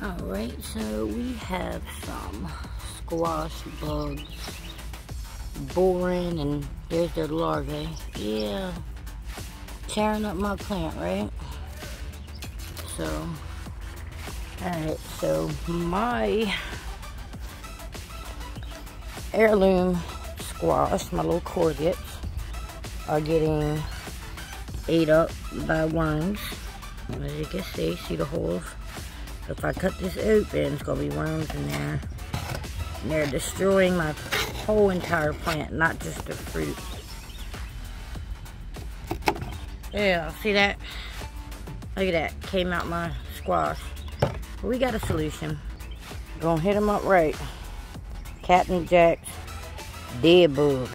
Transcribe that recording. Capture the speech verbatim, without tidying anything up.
Alright, so we have some squash bugs boring, and there's their larvae. Yeah, tearing up my plant, right? So, alright, so my heirloom squash, my little courgettes, are getting ate up by worms. And as you can see, see the holes? If I cut this open, it's going to be worms in there. And they're destroying my whole entire plant, not just the fruit. Yeah, see that? Look at that. Came out my squash. But we got a solution. Gonna hit them up right. Captain Jack's Deadbug.